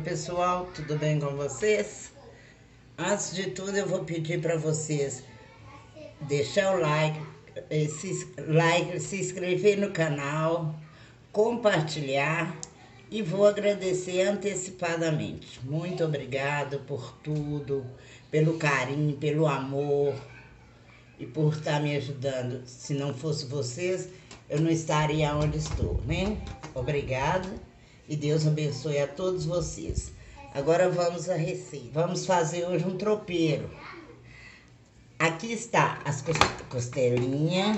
pessoal, tudo bem com vocês? Antes de tudo eu vou pedir para vocês deixar o like, se inscrever no canal, compartilhar e vou agradecer antecipadamente. Muito obrigado por tudo, pelo carinho, pelo amor e por estar me ajudando. Se não fosse vocês, eu não estaria onde estou, né? Obrigada e Deus abençoe a todos vocês. Agora vamos à receita. Vamos fazer hoje um tropeiro. Aqui está as costelinha.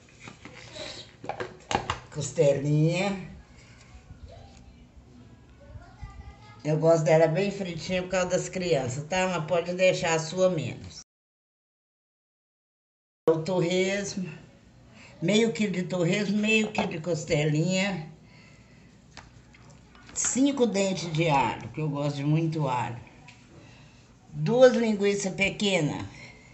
Eu gosto dela bem fritinha por causa das crianças, tá? Mas pode deixar a sua menos. O torresmo, meio quilo de torresmo, meio quilo de costelinha, 5 dentes de alho, que eu gosto de muito alho, 2 linguiças pequenas,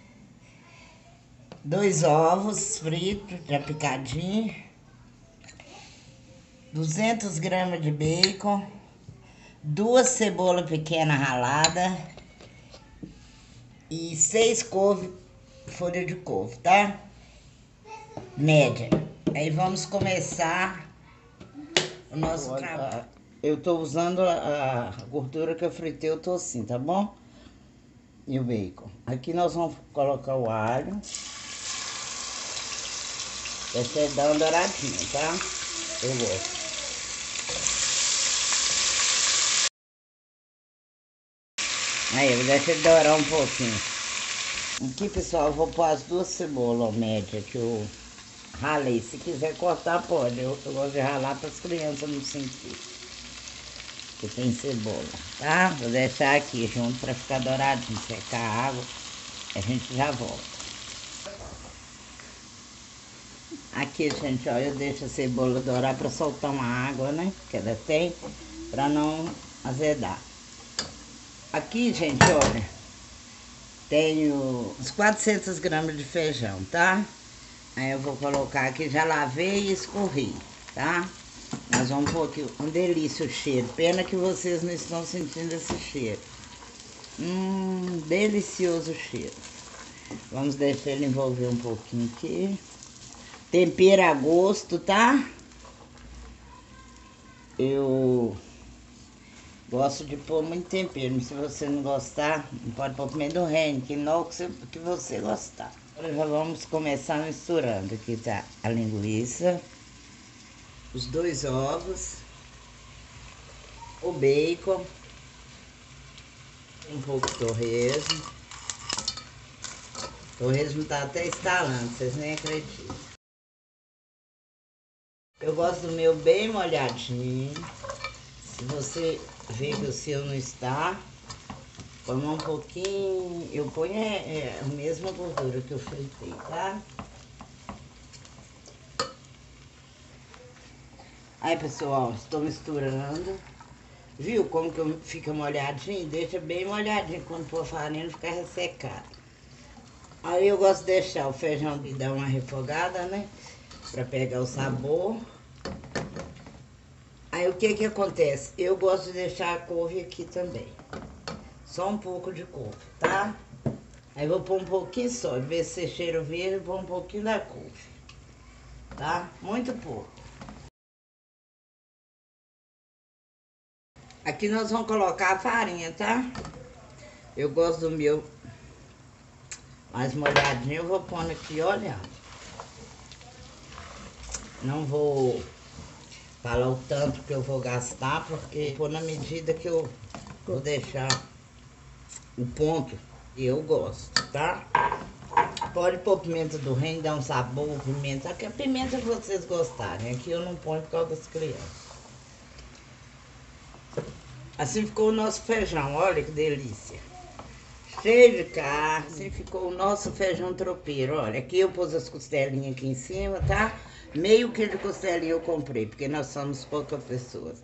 2 ovos fritos, já picadinho, 200 gramas de bacon, 2 cebolas pequenas raladas e 6 couve, folha de couve, tá? Média. Aí vamos começar o nosso trabalho. Eu tô usando a gordura que eu fritei o tocinho, tá bom? E o bacon. Aqui nós vamos colocar o alho. Essa é dar uma douradinha, tá? Eu gosto. Aí, eu vou deixar ele dourar um pouquinho. Aqui, pessoal, eu vou pôr as 2 cebolas médias que eu ralei. Se quiser cortar, pode. Eu gosto de ralar para as crianças não sentir que tem cebola, tá? Vou deixar aqui junto para ficar douradinho, secar a água. A gente já volta. Aqui, gente, ó, eu deixo a cebola dourar para soltar uma água, né? Que ela tem, para não azedar. Aqui, gente, olha, tenho uns 400 gramas de feijão, tá? Aí eu vou colocar aqui, já lavei e escorri, tá? Nós vamos pôr aqui, uma delícia o cheiro. Pena que vocês não estão sentindo esse cheiro. Delicioso o cheiro. Vamos deixar ele envolver um pouquinho aqui. Tempero a gosto, tá? Eu gosto de pôr muito tempero, mas se você não gostar, não pode pôr pimenta do reino, que não que você gostar. Agora já vamos começar misturando. Aqui tá a linguiça, os 2 ovos, o bacon, um pouco de torresmo. O torresmo tá até estalando, vocês nem acreditam. Eu gosto do meu bem molhadinho. Se você vê que o seu não está, põe um pouquinho. Eu ponho a mesma gordura que eu fritei, tá? Aí, pessoal, estou misturando. Viu como que fica molhadinho? Deixa bem molhadinho quando for farinha, ficar ressecado. Aí eu gosto de deixar o feijão de dar uma refogada, né? Pra pegar o sabor. Aí o que acontece? Eu gosto de deixar a couve aqui também. Só um pouco de couve, tá? Aí vou pôr um pouquinho só, de ver se cheiro verde, vou pôr um pouquinho da couve. Tá? Muito pouco. Aqui nós vamos colocar a farinha, tá? Eu gosto do meu mais molhadinho, eu vou pondo aqui, olha. Não vou falar o tanto que eu vou gastar, porque vou na medida que eu vou deixar o ponto que eu gosto, tá? Pode pôr pimenta do reino, dar um sabor, pimenta, a pimenta que vocês gostarem. Aqui eu não ponho por causa das crianças. Assim ficou o nosso feijão, olha que delícia. Cheio de carne, assim ficou o nosso feijão tropeiro, olha. Aqui eu pus as costelinhas aqui em cima, tá? Meio quilo de costelinha eu comprei, porque nós somos poucas pessoas.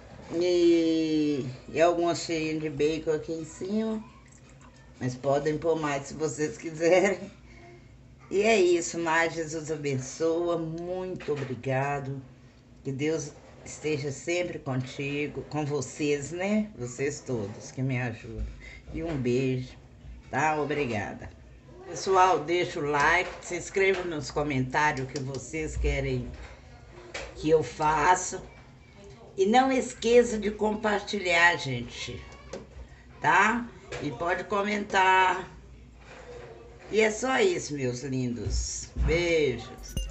E algumas cheias de bacon aqui em cima. Mas podem pôr mais se vocês quiserem. E é isso, mas Jesus abençoa. Muito obrigado. Que Deus esteja sempre contigo, com vocês, né? Vocês todos que me ajudam. E um beijo, tá? Obrigada. Pessoal, deixa o like, se inscreva nos comentários o que vocês querem que eu faça. E não esqueça de compartilhar, gente, tá? E pode comentar. E é só isso, meus lindos. Beijos.